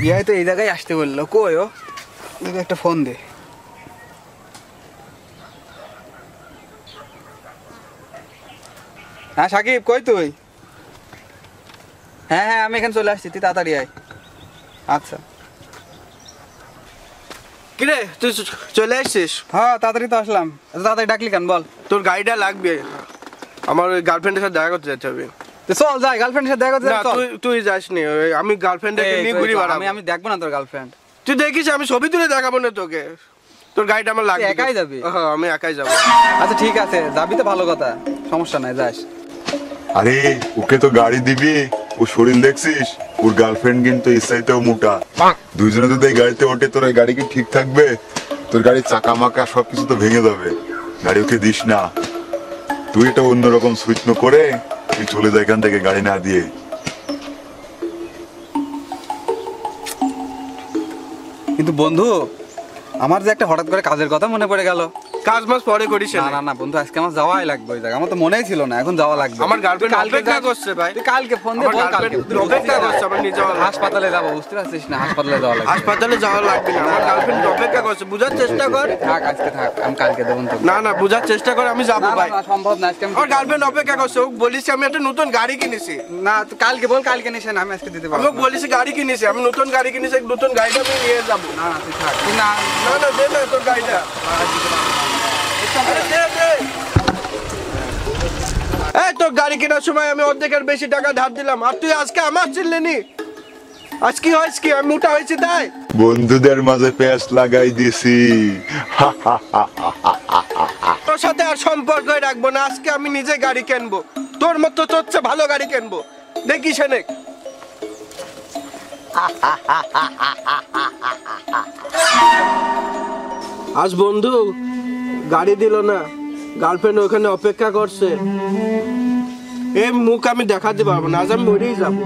বিয়ে তো এই জায়গায় আসতে বললো, কই ও? একটা ফোন দে। হ্যাঁ সাকিব, কই তুই? হ্যাঁ হ্যাঁ আমি এখানে চলে আসছি, তুই তাড়াতাড়ি আয়। আচ্ছা। কিরে তুই চলে আসছিস? হ্যাঁ তাড়াতাড়ি তো আসলাম। এত তাড়াতাড়ি ডাকলি কেন বল? তোর গাড়িটা লাগবে, আমার ওই গার্লফ্রেন্ডের সাথে দেখা করতে যেতে হবে। চল যাই, গার্লফ্রেন্ডের সাথে দেখা করতে। না তুই যাসনি, আমি গার্লফ্রেন্ডকে নিয়ে ঘুরি বেড়াবো। আমি দেখবো না তোর গার্লফ্রেন্ড। তুই দেখিস, আমি ছবি তুলে দেখাবো না তোকে। তোর গাড়িটা আমার লাগবে। একাই যাবি? হ্যাঁ আমি একাই যাবো। আচ্ছা ঠিক আছে, যাবি তো ভালো কথা, সমস্যা নাই, যাস। আরে ওকে তো গাড়ি দিবি, ও শরীর দেখছিস? ওর গার্লফ্রেন্ড কিন্তু ইসাইতেও মোটা। দুইজনে যদি এই গাড়িতে ওঠে তোর এই গাড়ি কি ঠিক থাকবে? তোর গাড়ির চাকা মাকা সবকিছু তো ভেঙে যাবে। গাড়ি ওকে দিস না, তুই এটা অন্যরকম সুইচ করে তুই চলে যা এখান থেকে, গাড়ি না দিয়ে। কিন্তু বন্ধু, আমার যে একটা হঠাৎ করে কাজের কথা মনে পড়ে গেল। কাজ মাস পরে করিস না না না বন্ধু, আজকে আমার যাওয়াই লাগবে ওই জায়গা। আমার তো মনেই ছিল না, এখন যাওয়া লাগবে। আমার গার্লফ্রেন্ড অপেক্ষা করছে ভাই। তুই কালকে ফোন দে, বল কালকে। অপেক্ষা করছে, আমার নিজে হাসপাতালে যাবো, বুঝতে পারছিস না? হাসপাতালে যাওয়া লাগবে। হাসপাতালে যাওয়া লাগবে না, আমার গার্লফ্রেন্ড অপেক্ষা করছে, বুঝার চেষ্টা কর। থাক আজকে থাক, আমি কালকে দেবো তো। না না বুঝার চেষ্টা কর, আমি যাবো ভাই। না সম্ভব না আজকে। আমার গার্লফ্রেন্ড অপেক্ষা করছে, ও বলিস আমি একটা নতুন গাড়ি কিনেছি। না তুই কালকে বল, কালকে নিস না, আমি আজকে দিতে পারবো। আমি বলিস গাড়ি কিনেছি, আমি নতুন গাড়ি কিনেছি, নতুন গাড়িটা আমি নিয়ে যাবো। না না তুই থাক, তুই না না না দে না তোর গাড়িটা। এই তোর গাড়ি কেনার সময় আমি অর্ধেকের বেশি টাকা ধার দিলাম, আর তুই আজকে আমার চিনলেনি। আজ কি হয়েছে কি, আমি মোটা হয়েছি তাই? বন্ধুদের মাঝে প্যাঁচ লাগাই দিছি। তোর সাথে আর সম্পর্কই রাখবো না, আজকে আমি নিজে গাড়ি কিনবো, তোর মতো তোর চেয়ে ভালো গাড়ি কিনবো, দেখিস নে। আজ বন্ধু গাড়ি দিল না, গার্লফ্রেন্ড ওখানে অপেক্ষা করছে। এই মুখ আমি দেখাতে পারবো না, আজ আমি মরেই যাবো।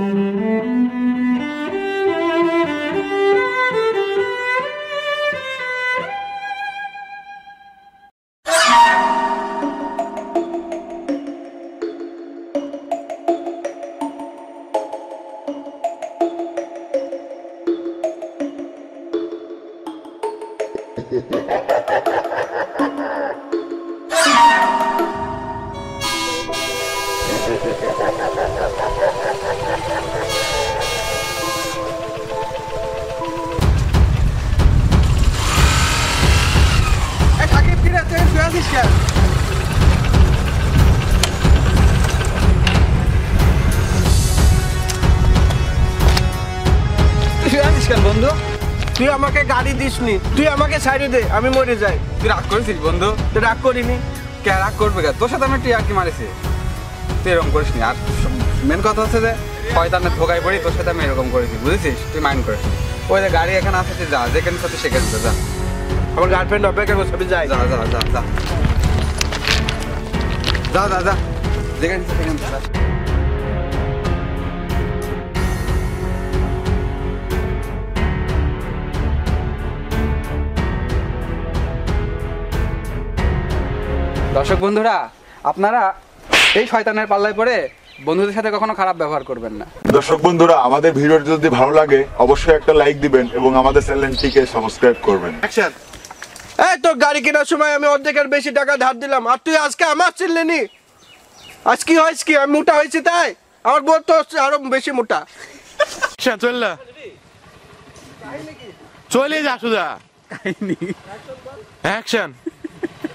বন্ধু তুই আমাকে গাড়ি দিসনি, তুই আমাকে সাইডে দে, আমি মরে যাই। তুই রাগ করেছিস বন্ধু? তুই রাগ করিনি। কে রাগ করবে? তোর সাথে আমি একটু ইয়ার্কি মারিছি, তুই এরকম করিস নি। আর মেন কথা হচ্ছে যে শয়তানের ধোকায় পড়ি, তোর সাথে আমি এরকম করেছি, বুঝেছিস? তুই মাইন্ড করিস। ওই যে গাড়ি এখানে আছে, তুই যা, যেখানে সাথে সেখানে যা। আমার গার্লফ্রেন্ড অপেক্ষা করছে, আমি যাই। যা যা যা যা যা যা যা, যেখানে সেখানে যা। দর্শক বন্ধুরা, আপনারা এই শয়তানের পাল্লায় পড়ে বন্ধুদের সাথে কখনো খারাপ ব্যবহার করবেন না। দর্শক বন্ধুরা, আমাদের ভিডিওটি যদি ভালো লাগে অবশ্যই একটা লাইক দিবেন এবং আমাদের চ্যানেলটিকে সাবস্ক্রাইব করবেন। অ্যাকশন। এই তোর গাড়ি কেনার সময় আমি অর্ধেকের বেশি টাকা ধার দিলাম, আর তুই আজকে আমার চিনলেনি। আজ কি হয়েছে কি, আমি মোটা হয়েছি তাই? আমার বোন তো আরো বেশি মোটা। চললা চলে যা সুদা। অ্যাকশন।